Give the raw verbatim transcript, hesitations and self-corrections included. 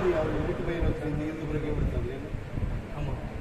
அவர் வீட்டு பையன் வச்சு இருந்து பிறகு எடுத்தாங்க. ஆமாம்.